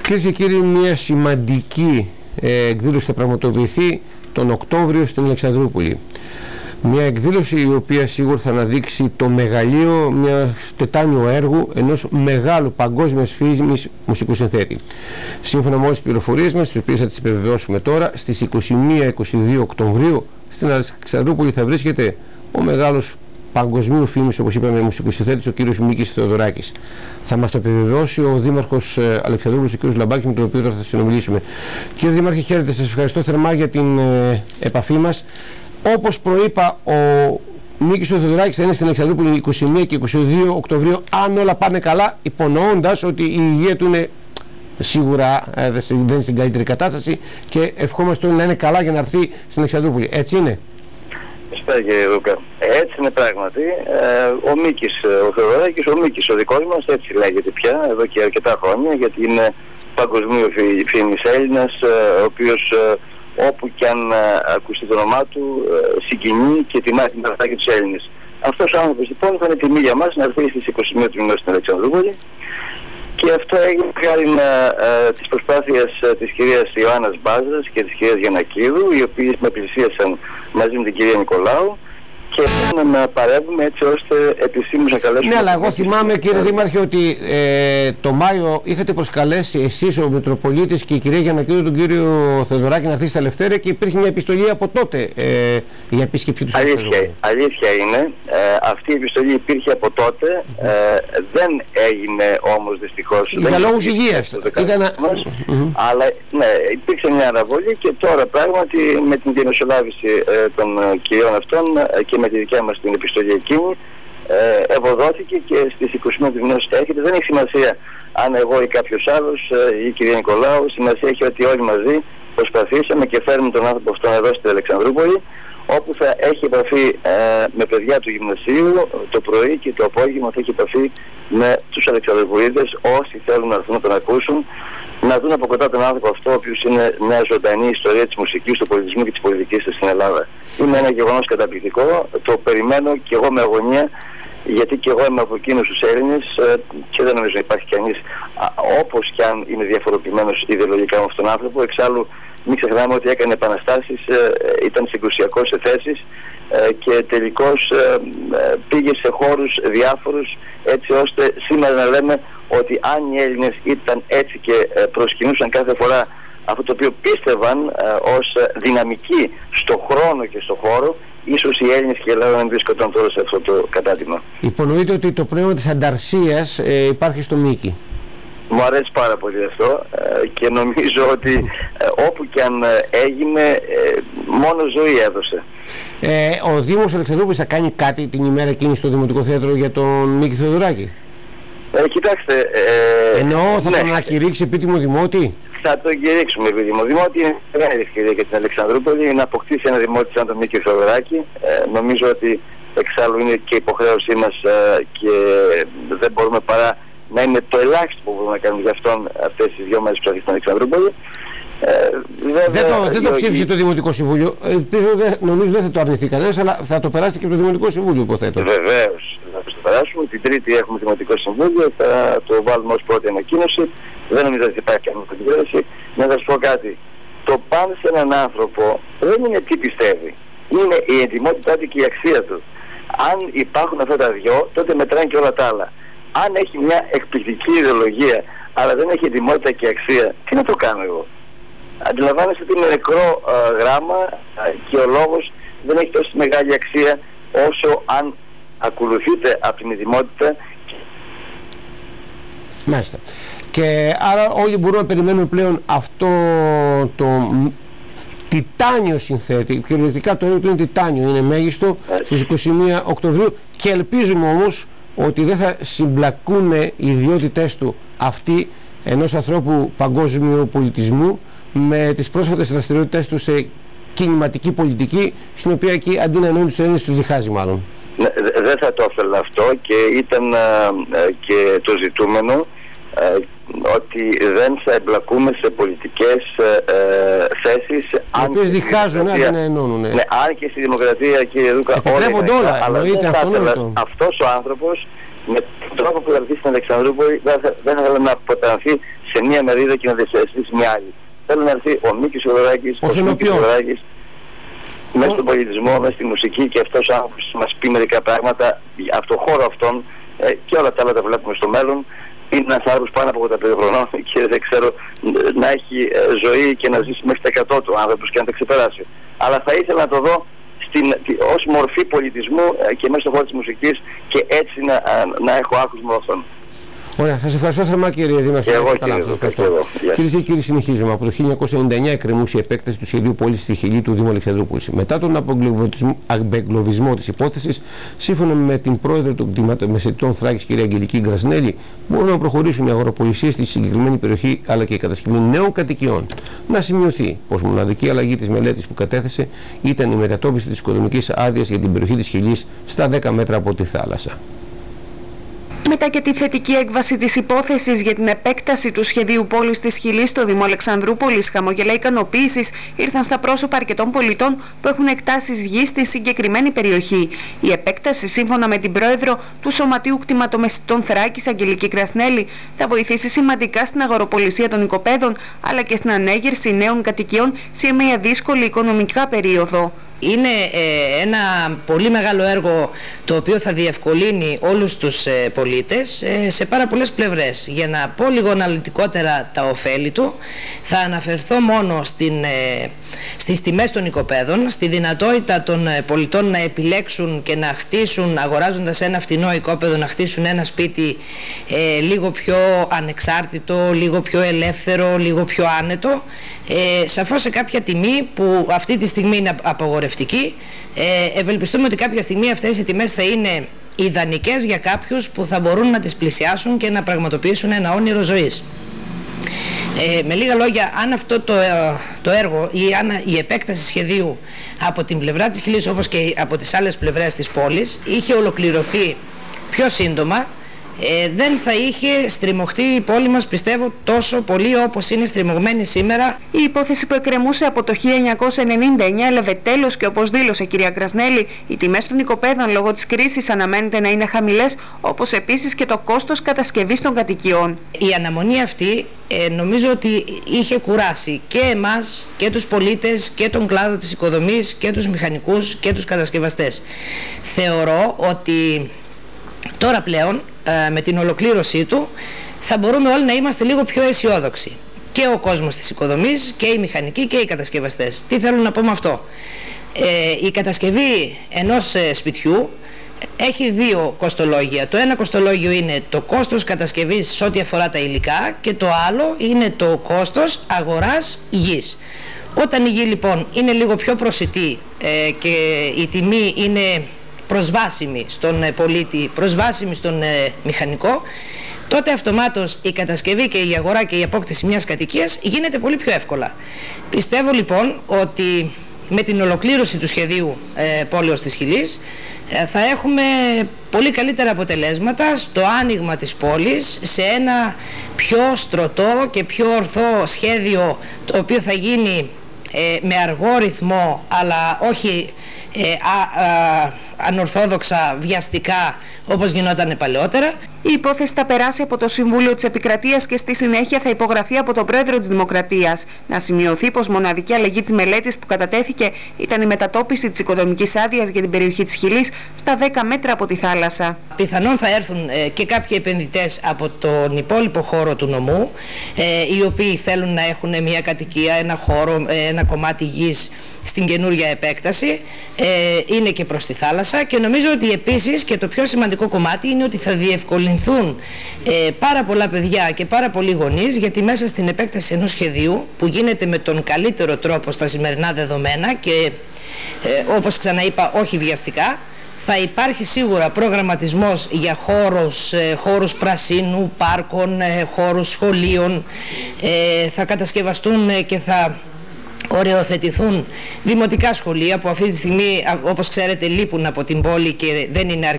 Κυρίες και κύριοι, μια σημαντική εκδήλωση θα πραγματοποιηθεί τον Οκτώβριο στην Αλεξανδρούπολη. Μια εκδήλωση η οποία σίγουρα θα αναδείξει το μεγαλείο μια τετάνιο έργου ενός μεγάλου παγκόσμιας φύσης μουσικού συνθέτη. Σύμφωνα με όλες τις πληροφορίες μας, τις οποίες θα τις επιβεβαιώσουμε τώρα, στις 21-22 Οκτωβρίου στην Αλεξανδρούπολη θα βρίσκεται ο μεγάλος παγκοσμίου φήμης, όπως είπαμε, μουσικού συνθέτης, ο κύριος Μίκης Θεοδωράκης. Θα μας το επιβεβαιώσει ο Δήμαρχος Αλεξανδρούπολης, ο κύριος Λαμπάκης, με τον οποίο τώρα θα συνομιλήσουμε. Κύριε Δήμαρχε, χαίρετε, σας ευχαριστώ θερμά για την επαφή μας. Όπως προείπα, ο Μίκης Θεοδωράκης θα είναι στην Αλεξανδρούπολη 21 και 22 Οκτωβρίου, αν όλα πάνε καλά, υπονοώντας ότι η υγεία του είναι σίγουρα δεν είναι στην καλύτερη κατάσταση και ευχόμαστε όλοι να είναι καλά για να έρθει στην Αλεξανδρούπολη. Έτσι είναι? Ευχαριστώ κύριε Λούκα. Έτσι είναι πράγματι. Ο Μίκης, ο Θεοδωράκης, ο Μίκης ο δικός μας, έτσι λέγεται πια εδώ και αρκετά χρόνια, γιατί είναι παγκοσμίου φήμης Έλληνας, ο οποίος όπου και αν ακουστεί το όνομά του συγκινεί και τιμά την παρατάκη τους Έλληνες. Αυτός ο άνθρωπος λοιπόν θα είναι τιμή για μας να έρθει στις 21 του μηνός στην Αλεξανδρούπολη, και αυτό έγινε χάρη της προσπάθειας της κυρίας Ιωάννας Μπάζας και της κυρίας Γιαννακίδου, οι οποίες με πλησίασαν μαζί με την κυρία Νικολάου και να παρεύουμε έτσι ώστε επισήμως να καλέσουμε... Ναι, αλλά εγώ θυμάμαι, κύριε Δήμαρχε, ότι το Μάιο είχατε προσκαλέσει εσείς, ο Μητροπολίτης και η κυρία Γιαννακίδου, τον κύριο Θεοδωράκη, να έρθει στα Ελευθέρια, και υπήρχε μια επιστολή από τότε για επίσκεψη του. Αλήθεια είναι. Αυτή η επιστολή υπήρχε από τότε. Δεν έγινε όμως δυστυχώς. Για λόγους υγείας. Αλλά ναι, υπήρξε μια αναβολή και τώρα πράγματι με την διαμεσολάβηση των κυριών αυτών και με τη δικιά μας την επιστολή εκείνη ευωδόθηκε και στις 21 του μηνός έρχεται. Δεν έχει σημασία αν εγώ ή κάποιος άλλος ή η κυρία Νικολάου, σημασία έχει ότι όλοι μαζί προσπαθήσαμε και φέρνουμε τον άνθρωπο αυτόν εδώ στην Αλεξανδρούπολη, όπου θα έχει επαφή με παιδιά του γυμνασίου το πρωί και το απόγευμα θα έχει επαφή με τους Αλεξανδρουπολίτες, όσοι θέλουν να έρθουν να τον ακούσουν, να δουν από κοντά τον άνθρωπο αυτό, ο οποίος είναι μια ζωντανή ιστορία της μουσικής, του πολιτισμού και της πολιτικής στην Ελλάδα. Είναι ένα γεγονός καταπληκτικό, το περιμένω και εγώ με αγωνία, γιατί και εγώ είμαι από εκείνους τους Έλληνες και δεν νομίζω να υπάρχει κανείς, όπως κι αν είναι διαφοροποιημένος ιδεολογικά με αυτόν τον άνθρωπο. Εξάλλου μην ξεχνάμε ότι έκανε επαναστάσεις, ήταν συγκρουσιακός σε θέσεις και τελικώς πήγε σε χώρους διάφορους, έτσι ώστε σήμερα να λέμε ότι αν οι Έλληνες ήταν έτσι και προσκυνούσαν κάθε φορά αυτό το οποίο πίστευαν ως δυναμική στο χρόνο και στο χώρο, ίσως οι Έλληνες και η Ελλάδα δεν βρίσκονταν τώρα σε αυτό το κατάτημα. Υπονοείται ότι το πνεύμα της ανταρσίας υπάρχει στο Μίκη. Μου αρέσει πάρα πολύ αυτό και νομίζω ότι όπου και αν έγινε, μόνο ζωή έδωσε. Ο Δήμος Αλεξανδρούπολης θα κάνει κάτι την ημέρα εκείνη στο Δημοτικό Θέατρο για τον Μίκη Θεοδωράκη? Κοιτάξτε... Εννοώ, θα τον ανακηρύξει επίτιμο δημότη? Θα τον κηρύξουμε επίτιμο δημότη. Είναι μεγάλη ευκαιρία για την Αλεξανδρούπολη να αποκτήσει ένα δημότη σαν τον Μίκη Θεοδωράκη. Νομίζω ότι εξάλλου είναι και υποχρέωσή μας και δεν μπορούμε παρά να είναι το ελάχιστο που μπορούμε να κάνουμε για αυτόν αυτές τις 2 μέρες που θα έρθει στην Αλεξανδρούπολη. Δεν το ψήφισε το Δημοτικό Συμβούλιο. Νομίζω δεν θα το αρνηθεί κανένας, αλλά θα το περάσει και από το Δημοτικό Συμβούλιο, υποθέτω. Βεβαίως, θα το περάσουμε. Την Τρίτη έχουμε Δημοτικό Συμβούλιο, θα το βάλουμε ως πρώτη ανακοίνωση. Δεν νομίζω ότι υπάρχει καμία αντιπέραση. Να σας πω κάτι. Το παν σε έναν άνθρωπο δεν είναι τι πιστεύει. Είναι η εντιμότητά του και η αξία του. Αν υπάρχουν αυτά τα δυο, τότε μετράνε και όλα τα άλλα. Αν έχει μια εκπληκτική ιδεολογία, αλλά δεν έχει εντιμότητα και αξία, τι να το κάνω εγώ? Αντιλαμβάνεστε ότι είναι νεκρό γράμμα και ο λόγος δεν έχει τόσο μεγάλη αξία όσο αν ακολουθείτε από την εντιμότητα. Μάλιστα. Και άρα όλοι μπορούμε να περιμένουμε πλέον αυτό το τιτάνιο συνθέτη. Κυριολεκτικά το έργο του είναι τιτάνιο, είναι μέγιστο, στις 21 Οκτωβρίου, και ελπίζουμε όμως ότι δεν θα συμπλακούν οι ιδιότητές του αυτοί ενός ανθρώπου παγκόσμιου πολιτισμού με τις πρόσφατες δραστηριότητες του σε κινηματική πολιτική, στην οποία εκεί αντί να ενώνει τους Έλληνες τους διχάζει μάλλον. Δεν θα το ήθελα αυτό, και ήταν και το ζητούμενο ότι δεν θα εμπλακούμε σε πολιτικές θέσεις, οι οποίες διχάζουν, δεν ενώνουν. Ναι, αν και στη δημοκρατία, κύριε Δούκα, επιτρέπονται όλα, αλλά δεν θα ήθελα αυτός ο άνθρωπος με τον τρόπο που θα έρθει στην Αλεξανδρούπολη δεν θα ήθελα να αποτανθεί σε μία μερίδα και να διασχίσει μια άλλη. Θέλω να έρθει ο Μίκης Θοδωράκης, ο Μίκης Θοδωράκης, μέσα στον πολιτισμό, μέσα στη μουσική, και αυτός ο άνθρωπος μας πει μερικά πράγματα από το χώρο αυτόν, και όλα τα άλλα τα βλέπουμε στο μέλλον. Είναι ένας άνθρωπος πάνω από 85 χρονών και δεν ξέρω, να έχει ζωή και να ζήσει μέχρι τα 100 του άνθρωπος και να τα ξεπεράσει. Αλλά θα ήθελα να το δω ως μορφή πολιτισμού και μέσα στον χώρο της μουσικής, και έτσι να έχω άκουσμα αυτόν. Ωραία, σας ευχαριστώ θερμά, κύριε Δήμαρχε. Κυρίες και κύριοι, συνεχίζουμε. Από το 1999 εκκρεμούσε η επέκταση του σχεδίου πόλης στη Χιλή του Δήμου Αλεξανδρούπολης. Μετά τον απεγκλωβισμό της υπόθεσης, σύμφωνα με την πρόεδρο των κτηματομεσαιτητών Θράκης, κυρία Αγγελική Γκρασνέλη, μπορούν να προχωρήσουν οι αγοραπολισίες στη συγκεκριμένη περιοχή αλλά και η κατασκευή νέων κατοικιών. Να σημειωθεί πως μοναδική αλλαγή της μελέτης που κατέθεσε ήταν η μετατόπιση της οικοδομικής άδειας για την περιοχή της Χιλής στα 10 μέτρα από τη θάλασσα. Μετά και τη θετική έκβαση της υπόθεσης για την επέκταση του σχεδίου πόλης της Χιλής στο Δήμο Αλεξανδρούπολης, χαμογελά ικανοποίησης ήρθαν στα πρόσωπα αρκετών πολιτών που έχουν εκτάσεις γης στη συγκεκριμένη περιοχή. Η επέκταση, σύμφωνα με την πρόεδρο του Σωματείου Κτηματομεσαιτητών Θράκης, Αγγελική Γκρασνέλη, θα βοηθήσει σημαντικά στην αγοροπολισία των οικοπαίδων αλλά και στην ανέγερση νέων κατοικιών σε μια δύσκολη οικονομικά περίοδο. Είναι ένα πολύ μεγάλο έργο το οποίο θα διευκολύνει όλους τους πολίτες σε πάρα πολλές πλευρές. Για να πω λίγο αναλυτικότερα τα ωφέλη του, θα αναφερθώ μόνο στις τιμές των οικοπαίδων, στη δυνατότητα των πολιτών να επιλέξουν και να χτίσουν, αγοράζοντας ένα φτηνό οικόπεδο, να χτίσουν ένα σπίτι λίγο πιο ανεξάρτητο, λίγο πιο ελεύθερο, λίγο πιο άνετο, σαφώς σε κάποια τιμή που αυτή τη στιγμή είναι απαγορευτική. Ευελπιστούμε ότι κάποια στιγμή αυτές οι τιμές θα είναι ιδανικές για κάποιους που θα μπορούν να τις πλησιάσουν και να πραγματοποιήσουν ένα όνειρο ζωής. Με λίγα λόγια, αν αυτό το έργο ή αν η επέκταση σχεδίου από την πλευρά της Χιλής όπως και από τις άλλες πλευρές της πόλης είχε ολοκληρωθεί πιο σύντομα, δεν θα είχε στριμωχτεί η πόλη μας, πιστεύω, τόσο πολύ όπως είναι στριμωγμένη σήμερα. Η υπόθεση που εκκρεμούσε από το 1999 έλαβε τέλος και, όπως δήλωσε η κυρία Γκρασνέλη, οι τιμές των οικοπαίδων λόγω της κρίσης αναμένεται να είναι χαμηλές, όπως επίσης και το κόστος κατασκευής των κατοικιών. Η αναμονή αυτή νομίζω ότι είχε κουράσει και εμάς και τους πολίτες και τον κλάδο της οικοδομής και τους μηχανικούς και τους κατασκευαστές. Θεωρώ ότι τώρα πλέον με την ολοκλήρωσή του θα μπορούμε όλοι να είμαστε λίγο πιο αισιόδοξοι. Και ο κόσμος της οικοδομής και οι μηχανικοί και οι κατασκευαστές. Τι θέλω να πω με αυτό? Η κατασκευή ενός σπιτιού έχει δύο κοστολόγια. Το ένα κοστολόγιο είναι το κόστος κατασκευής σε ό,τι αφορά τα υλικά και το άλλο είναι το κόστος αγοράς γης. Όταν η γη λοιπόν είναι λίγο πιο προσιτή και η τιμή είναι προσβάσιμη στον πολίτη, προσβάσιμη στον μηχανικό, τότε αυτομάτως η κατασκευή και η αγορά και η απόκτηση μιας κατοικίας γίνεται πολύ πιο εύκολα. Πιστεύω λοιπόν ότι με την ολοκλήρωση του σχεδίου πόλεως της Χιλής θα έχουμε πολύ καλύτερα αποτελέσματα στο άνοιγμα της πόλης σε ένα πιο στρωτό και πιο ορθό σχέδιο, το οποίο θα γίνει με αργό ρυθμό αλλά όχι ανορθόδοξα, βιαστικά όπως γινόταν παλαιότερα. Η υπόθεση θα περάσει από το Συμβούλιο της Επικρατείας και στη συνέχεια θα υπογραφεί από τον Πρόεδρο της Δημοκρατίας. Να σημειωθεί πως μοναδική αλλαγή της μελέτης που κατατέθηκε ήταν η μετατόπιση της οικοδομικής άδειας για την περιοχή της Χιλής στα 10 μέτρα από τη θάλασσα. Πιθανόν θα έρθουν και κάποιοι επενδυτές από τον υπόλοιπο χώρο του νομού, οι οποίοι θέλουν να έχουν μια κατοικία, ένα χώρο, ένα κομμάτι γης στην καινούργια επέκταση, είναι και προς τη θάλασσα, και νομίζω ότι επίσης και το πιο σημαντικό κομμάτι είναι ότι θα διευκολυνθούν πάρα πολλά παιδιά και πάρα πολλοί γονείς, γιατί μέσα στην επέκταση ενός σχεδίου που γίνεται με τον καλύτερο τρόπο στα σημερινά δεδομένα και όπως ξαναείπα όχι βιαστικά, θα υπάρχει σίγουρα προγραμματισμός για χώρους πρασίνου, πάρκων, χώρους σχολείων, θα κατασκευαστούν και θα οριοθετηθούν δημοτικά σχολεία που αυτή τη στιγμή, όπως ξέρετε, λείπουν από την πόλη και δεν είναι αρκετά.